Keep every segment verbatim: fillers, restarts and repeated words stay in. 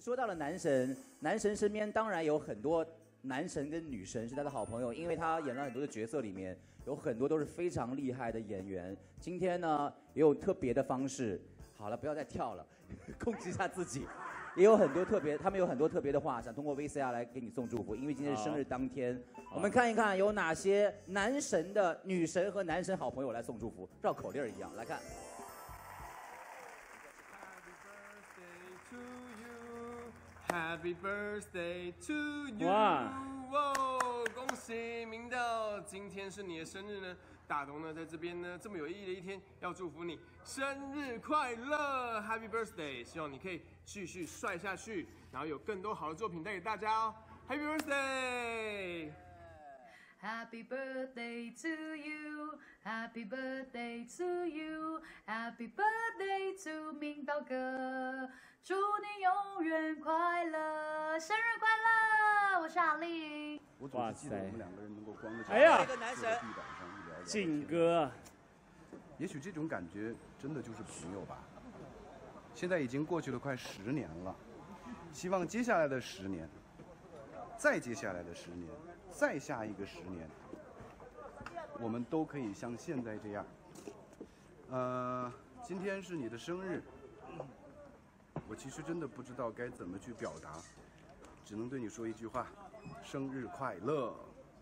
说到了男神，男神身边当然有很多男神跟女神是他的好朋友，因为他演了很多的角色，里面有很多都是非常厉害的演员。今天呢，也有特别的方式。好了，不要再跳了，控制一下自己。也有很多特别，他们有很多特别的话想通过 V C R 来给你送祝福，因为今天是生日当天。我们看一看有哪些男神的女神和男神好朋友来送祝福，绕口令一样来看。 Happy birthday to you！ 哇！ 哇，恭喜明道，今天是你的生日呢。大东呢，在这边呢，这么有意义的一天，要祝福你生日快乐 ，Happy birthday！ 希望你可以继续帅下去，然后有更多好的作品带给大家哦。Happy birthday！ Happy birthday to you, Happy birthday to you, Happy birthday to 明道哥，祝你永远快乐，生日快乐！我是阿丽。 我总是记得我们两个人能够光着脚哎呀， 坐在地板上一聊聊。 靖哥， 也许这种感觉真的就是朋友吧。现在已经过去了快十年了，希望接下来的十年，再接下来的十年。再下一个十年，我们都可以像现在这样。呃，今天是你的生日，我其实真的不知道该怎么去表达，只能对你说一句话：生日快乐！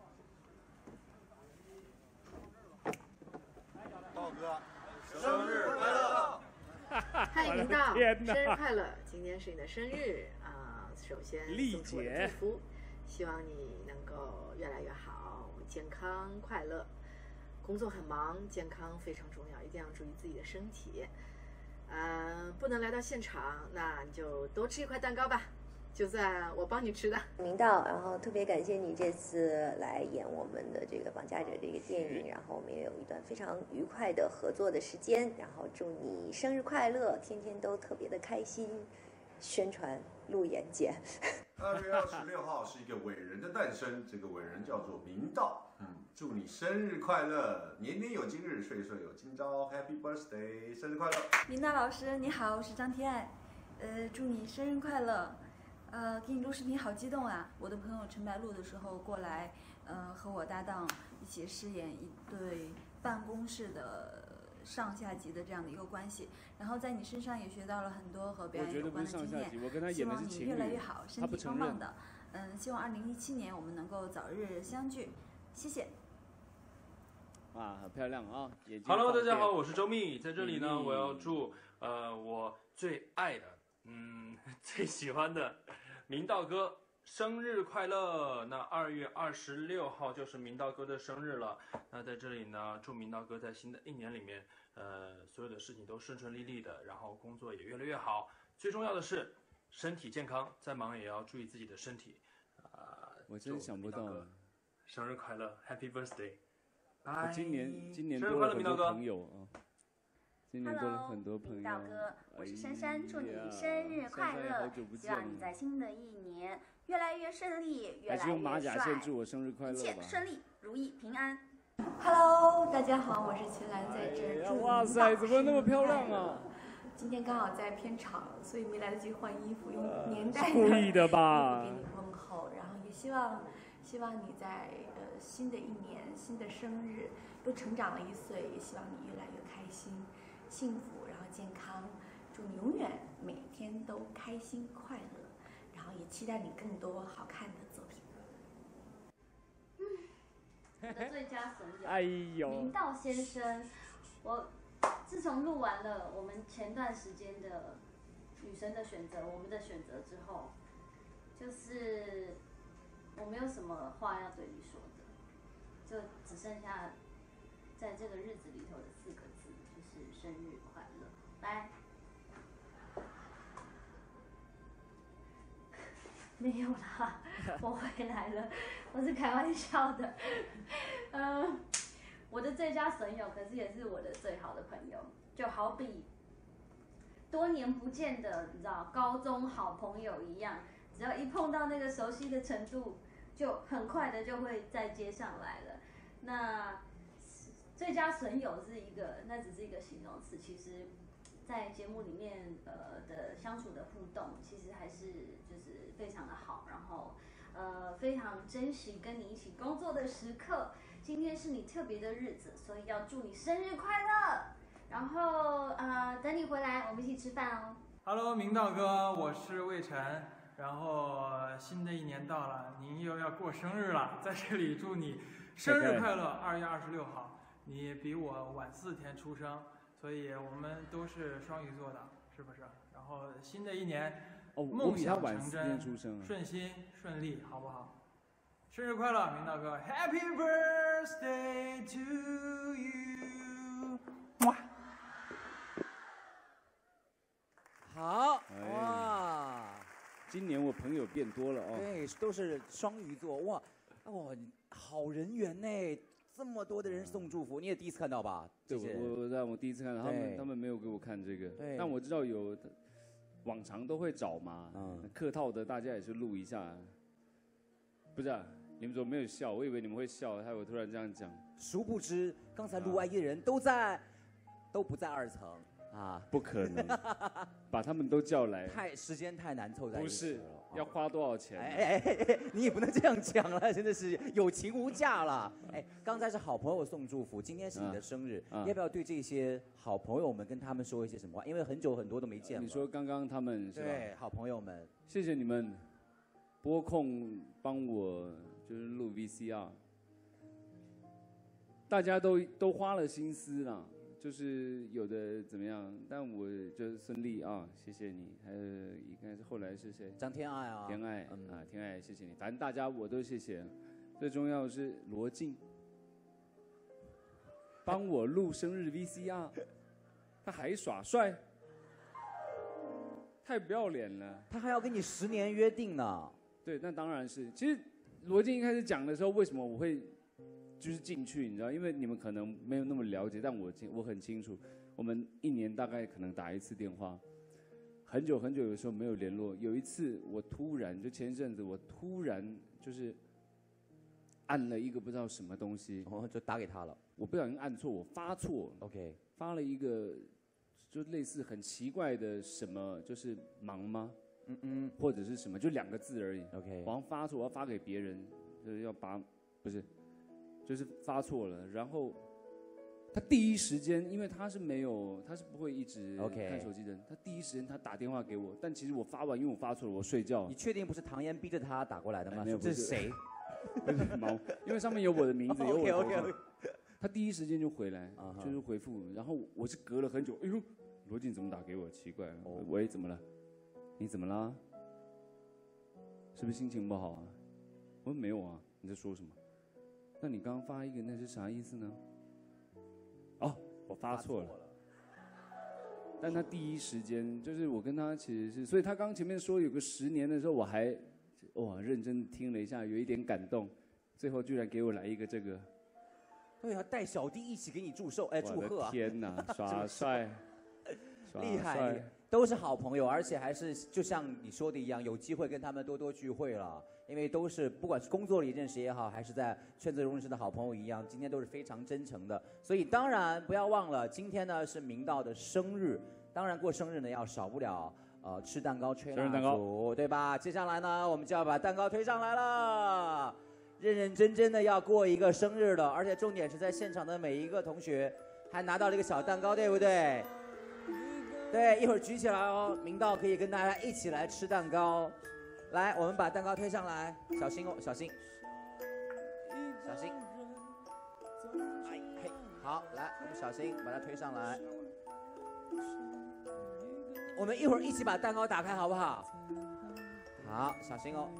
道哥，生日快乐！ 嗨，明道，生日快乐！今天是你的生日啊、呃，首先送出我的祝福。希望你能够越来越好，健康快乐。工作很忙，健康非常重要，一定要注意自己的身体。嗯、呃，不能来到现场，那你就多吃一块蛋糕吧，就算我帮你吃的。 明道，然后特别感谢你这次来演我们的这个《绑架者》这个电影，然后我们也有一段非常愉快的合作的时间，然后祝你生日快乐，天天都特别的开心。宣传路演见。 二月二十六号是一个伟人的诞生，这个伟人叫做明道。嗯，祝你生日快乐，年年有今日，岁岁有今朝 ，Happy birthday， 生日快乐！ 明道老师你好，我是张天爱，呃，祝你生日快乐。呃，给你录视频好激动啊！我的朋友陈白露的时候过来，呃，和我搭档一起饰演一对办公室的。上下级的这样的一个关系，然后在你身上也学到了很多和表演有关的经验。希望你越来越好，身体棒棒的。嗯，希望二零一七年我们能够早日相聚，谢谢。 哇，很漂亮啊！ Hello， 大家好，我是周密，在这里呢，我要祝呃我最爱的，嗯，最喜欢的明道哥。生日快乐！那二月二十六号就是明道哥的生日了。那在这里呢，祝明道哥在新的一年里面，呃，所有的事情都顺顺利利的，然后工作也越来越好。最重要的是身体健康，再忙也要注意自己的身体。啊、呃， 我真想不到， 生日快乐 ，Happy Birthday！ 我今年今年多了很多朋友啊。今年多了很多朋友。 明道哥，我是珊珊，祝你生日快乐！希望你在新的一年越来越顺利，越来越帅。 还是用马甲线祝我生日快乐吧！ 一切顺利如意平安。 Hello， 大家好，我是秦岚，在这儿祝你。 哇塞，怎么那么漂亮啊！ 今天刚好在片场，所以没来得及换衣服，用年代的故意的吧？ 给你问候，然后也希望，希望你在呃新的一年、新的生日又成长了一岁，也希望你越来越开心。幸福，然后健康，祝你永远每天都开心快乐，然后也期待你更多好看的作品。 嗯，我的最佳损友， 哎呦， 明道先生，我自从录完了我们前段时间的女神的选择，我们的选择之后，就是我没有什么话要对你说的，就只剩下在这个日子里头的四个字。就是生日快乐，拜。没有啦，我回来了，我是开玩笑的。嗯，我的最佳损友，可是也是我的最好的朋友，就好比多年不见的，你知道，高中好朋友一样，只要一碰到那个熟悉的程度，就很快的就会再接上来了。那最佳损友是一个，那只是一个形容词。其实，在节目里面，呃的相处的互动，其实还是呃非常珍惜跟你一起工作的时刻。今天是你特别的日子，所以要祝你生日快乐。然后呃，等你回来，我们一起吃饭哦。 Hello， 明道哥，我是魏晨。然后新的一年到了，您又要过生日了，在这里祝你生日快乐！二月二十六号，你比我晚四天出生，所以我们都是双鱼座的，是不是？然后新的一年， 哦， 梦想成真， 出生顺心顺利，好不好？生日快乐，明道哥 ！Happy birthday to you！ 哇！ 好哇！ 今年我朋友变多了哦。 对，都是双鱼座哇，哇，好人缘呢，这么多的人送祝福，你也第一次看到吧？ 对，我我让我第一次看到，他们他们没有给我看这个，但我知道有，往常都会找嘛，嗯，客套的大家也是录一下。不是、啊，你们怎么没有笑？我以为你们会笑，害我突然这样讲。 殊不知，刚才录外音的人都在，都不在二层。啊， 不可能，把他们都叫来， 太时间太难凑在一起。 不是，要花多少钱？ 哎哎哎哎，你也不能这样讲了，真的是有情无价了。哎，刚才是好朋友送祝福，今天是你的生日， 啊、 要不要对这些好朋友们跟他们说一些什么话？因为很久很多都没见了。 你说刚刚他们是吧？ 对，好朋友们， 谢谢你们拨空帮我就是录 V C R， 大家都都花了心思啦。就是有的怎么样，但我就是孙俪啊，谢谢你。还有应该是后来是谁？ 张天爱啊。 天爱、嗯、啊，天爱，谢谢你。反正大家我都谢谢。最重要的是罗晋，帮我录生日 V C R， 他还耍帅，太不要脸了。 他还要跟你十年约定呢。 对，那当然是。其实罗晋一开始讲的时候，为什么我会？就是进去，你知道，因为你们可能没有那么了解，但我我很清楚，我们一年大概可能打一次电话，很久很久有时候没有联络。有一次我突然就前一阵子我突然就是按了一个不知道什么东西， 哦，就打给他了。 我不小心按错，我发错 ，OK， 发了一个就类似很奇怪的什么，就是忙吗？ 嗯嗯， 或者是什么，就两个字而已。 OK， 我好像发错，我要发给别人，就是要把不是。就是发错了，然后他第一时间，因为他是没有，他是不会一直看手机的人， okay. 他第一时间他打电话给我，但其实我发完，因为我发错了，我睡觉。 你确定不是唐嫣逼着他打过来的吗？ 哎、没有， 这是谁？ 不是毛，因为上面有我的名字，有我的头像。 okay, okay, okay. 他第一时间就回来， uh-huh. 就是回复，然后我是隔了很久，哎呦，罗晋怎么打给我？奇怪， oh. 喂，怎么了？你怎么了？是不是心情不好啊？我说没有啊，你在说什么？ 那你刚刚发一个，那是啥意思呢？哦，我发错了。但他第一时间就是我跟他其实是，所以他刚前面说有个十年的时候，我还哇认真听了一下，有一点感动。最后居然给我来一个这个， 对啊，带小弟一起给你祝寿，哎，祝贺啊！ 天哪，耍帅， 厉害，都是好朋友，而且还是就像你说的一样，有机会跟他们多多聚会了。 因为都是不管是工作里认识也好，还是在圈子中认识的好朋友一样，今天都是非常真诚的。所以当然不要忘了，今天呢是明道的生日，当然过生日呢要少不了呃吃蛋糕、吹蜡烛，对吧？接下来呢，我们就要把蛋糕推上来了，认认真真的要过一个生日了，而且重点是在现场的每一个同学还拿到了一个小蛋糕，对不对？对，一会儿举起来哦，明道可以跟大家一起来吃蛋糕。 来，我们把蛋糕推上来，小心哦，小心，小心。哎嘿，好，来，我们小心把它推上来。我们一会儿一起把蛋糕打开，好不好？好，小心哦。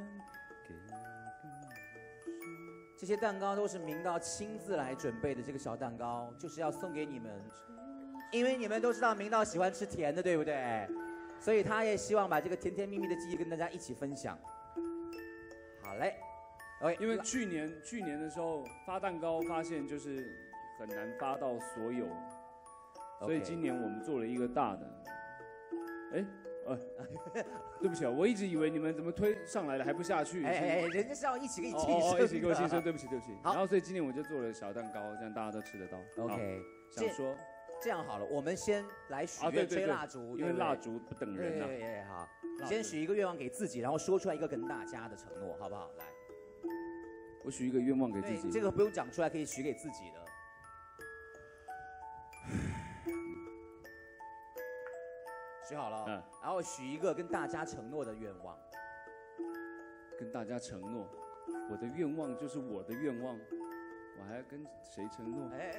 这些蛋糕都是明道亲自来准备的，这个小蛋糕就是要送给你们，因为你们都知道明道喜欢吃甜的，对不对？ 所以他也希望把这个甜甜蜜蜜的记忆跟大家一起分享。好嘞 ，OK。 因为去年去年的时候发蛋糕，发现就是很难发到所有， okay. 所以今年我们做了一个大的。哎，呃，对不起啊，我一直以为你们怎么推上来了还不下去？ 哎哎哎，人家是要一起给你庆生， 哦，一起给我庆生，对不起对不起。好，然后所以今年我就做了小蛋糕，这样大家都吃得到。 OK， 想说。 这样好了，我们先来许啊，对愿， 对对吹蜡烛， 因为蜡烛不等人呐。 对对对，好，先许一个愿望给自己，然后说出来一个跟大家的承诺，好不好？来， 我许一个愿望给自己。 这个不用讲出来，可以许给自己的。许好了，嗯，然后许一个跟大家承诺的愿望。 跟大家承诺，我的愿望就是我的愿望，我还要跟谁承诺？哎，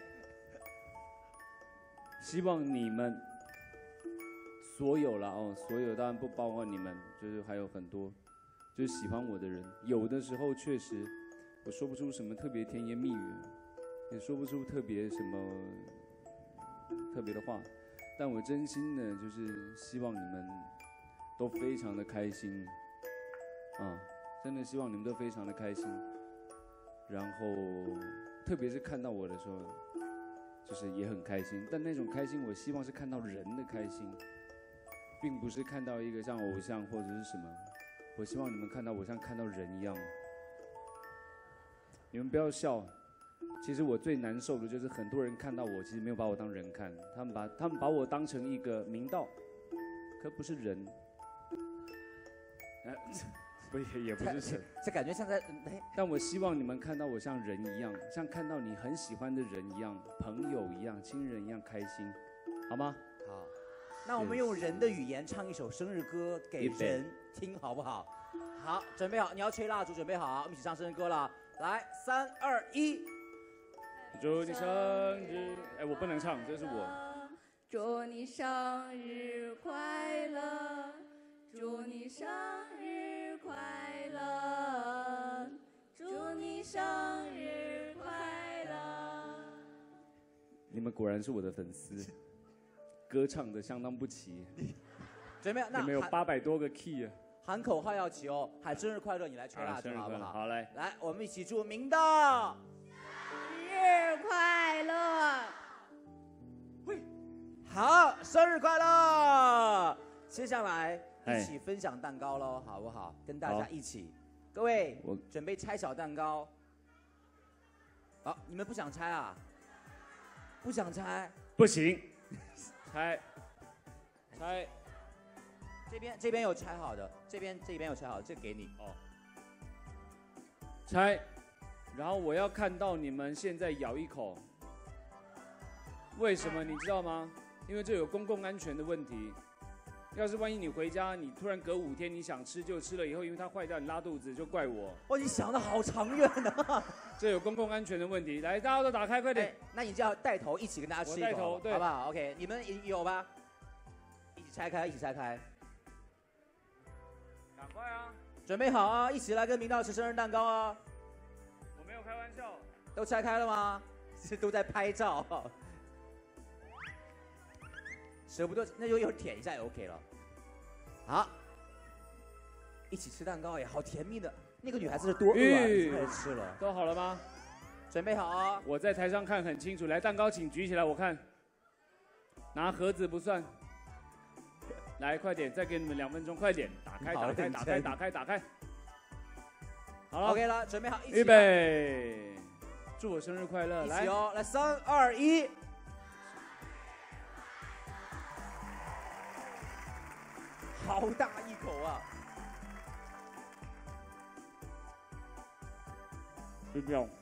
希望你们所有了哦，所有当然不包括你们，就是还有很多，就是喜欢我的人，有的时候确实我说不出什么特别甜言蜜语，也说不出特别什么特别的话，但我真心的就是希望你们都非常的开心，啊。真的希望你们都非常的开心，然后特别是看到我的时候，就是也很开心。但那种开心，我希望是看到人的开心，并不是看到一个像偶像或者是什么。我希望你们看到我像看到人一样。你们不要笑，其实我最难受的就是很多人看到我，其实没有把我当人看，他们把他们把我当成一个明道，可不是人。不也也不是神， 这感觉像在…… 但我希望你们看到我像人一样，像看到你很喜欢的人一样，朋友一样，亲人一样开心，好吗？ 好，那我们用人的语言唱一首生日歌给人听，好不好？好，准备好，你要吹蜡烛，准备好，我们一起唱生日歌了。来，三二一， 祝你生日！哎，我不能唱，这是我。 祝你生日快乐，祝你生日快乐，祝你生日快乐。 你们果然是我的粉丝，歌唱的相当不齐。 准备，那你们有八百多个 key 啊！ 喊口号要齐哦，喊生日快乐，你来吹蜡烛好不好？ 好，来， 来，我们一起祝明道生日快乐。 喂，好，生日快乐！接下来一起分享蛋糕喽，好不好？跟大家一起，各位，我准备拆小蛋糕。好，你们不想拆啊？不想拆？ 不行，拆，拆。 这边这边有拆好的，这边这边有拆好的，这个给你哦。 拆，然后我要看到你们现在咬一口。为什么你知道吗？因为这有公共安全的问题。要是万一你回家，你突然隔五天你想吃就吃了，以后因为它坏掉你拉肚子就怪我。 哦，你想的好长远啊！ 这有公共安全的问题。来，大家都打开，快点。 那你就要带头一起跟大家吃一口， 带头，对， 好不好 ？OK， 你们有吧？一起拆开，一起拆开。 赶快啊！ 准备好啊！一起来跟明道吃生日蛋糕啊！ 我没有开玩笑。 都拆开了吗？这都在拍照。舍不得，那就又舔一下也 OK 了。好，一起吃蛋糕也好甜蜜的。那个女孩子是多饿啊，就开始吃了。 都好了吗？ 准备好啊！ 我在台上看很清楚。来，蛋糕请举起来，我看。拿盒子不算。来，快点，再给你们两分钟，快点，打开，打开，打开，打开，打开。好了 ，OK 了，准备好，一起。 预备，祝我生日快乐！ 一起哦，来，三二一。好大一口啊！ 就这样。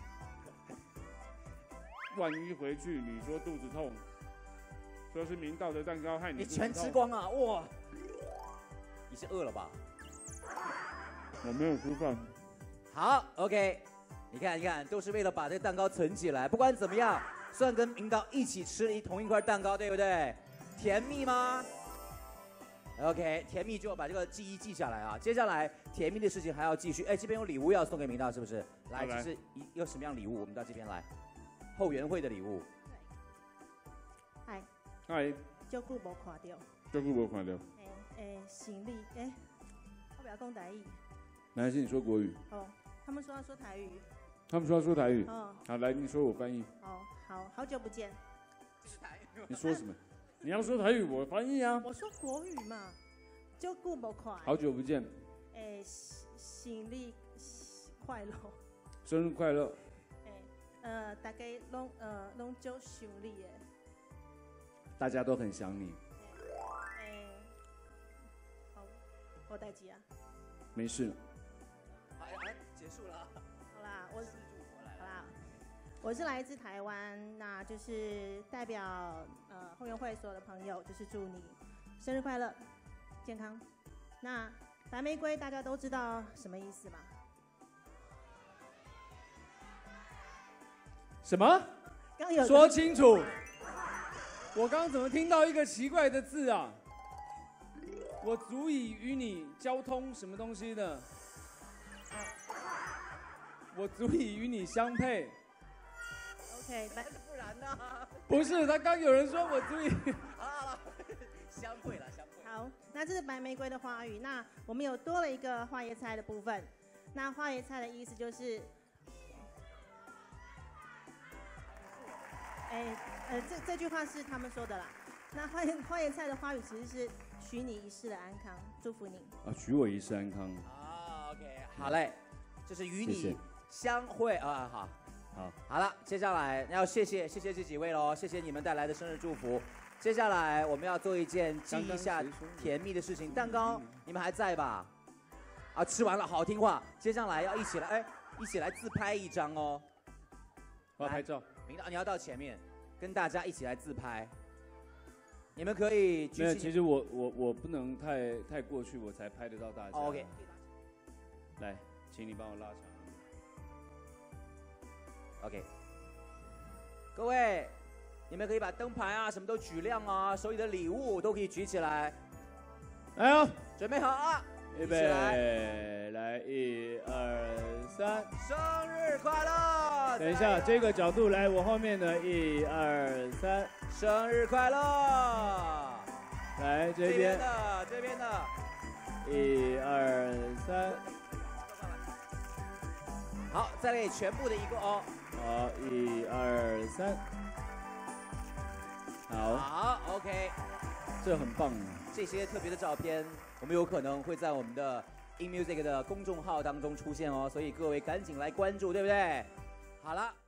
万一回去你说肚子痛。说是明道的蛋糕害你。 你全吃光啊！哇！你是饿了吧？ 我没有吃饭。 好 ，OK。你看，你看，都是为了把这个蛋糕存起来。不管怎么样，算跟明道一起吃了一同一块蛋糕，对不对？甜蜜吗 ？OK， 甜蜜就要把这个记忆记下来啊。接下来甜蜜的事情还要继续。哎，这边有礼物要送给明道，是不是？来，这是一有什么样礼物？我们到这边来。后援会的礼物。 嗨。 嗨， 足久无看到， 足久无看到。 诶诶，行李诶，我不要讲台语。 没关系，你说国语。 哦，他们说要说台语。 他们说要说台语。 哦。 好，来，你说我翻译。 哦，好好久不见。 你说什么？你要说台语，我翻译啊。 我说国语嘛，足久无看。 好久不见。 诶，行李快乐。 生日快乐。 诶，呃，大家拢呃拢足想你的。 大家都很想你。 哎，好，我待机啊。 没事。 好，结束了。 好啦，我好啦，我是来自台湾，那就是代表呃后援会所有的朋友，就是祝你生日快乐，健康。那白玫瑰大家都知道什么意思吗？ 什么？ 刚有说清楚。我刚怎么听到一个奇怪的字啊？我足以与你交通什么东西的？我足以与你相配。 OK， 不然呢？ 不是，他刚有人说我足以。 好了，相会了，相会。 好，那这是白玫瑰的花语。那我们有多了一个花椰菜的部分。那花椰菜的意思就是，哎，呃，这这句话是他们说的啦。那花椰花椰菜的花语其实是许你一世的安康，祝福你。 啊，许我一世安康。 啊 ，OK， 好嘞，就是与你谢谢相会啊，好。 好， 好了，接下来要谢谢谢谢这几位喽，谢谢你们带来的生日祝福。接下来我们要做一件记一下甜蜜的事情，蛋糕你们还在吧？啊，吃完了，好听话。接下来要一起来，哎，一起来自拍一张哦。 我要拍照。 明道，你要到前面，跟大家一起来自拍。你们可以举起。 没有，其实我我我不能太太过去，我才拍得到大家。 哦 OK。 来，请你帮我拉长。 OK， 各位，你们可以把灯牌啊什么都举亮啊，手里的礼物都可以举起来。 来哦， 准备好啊！ 预备，来，一二三， 生日快乐！ 等一下，这个角度来，我后面的，一二三， 生日快乐！ 来这边这边的，这边的， 一二三， 好，再给全部的一个哦。 好，一二三，好， 好 ，OK， 这很棒。 这些特别的照片，我们有可能会在我们的 In Music 的公众号当中出现哦，所以各位赶紧来关注，对不对？好了。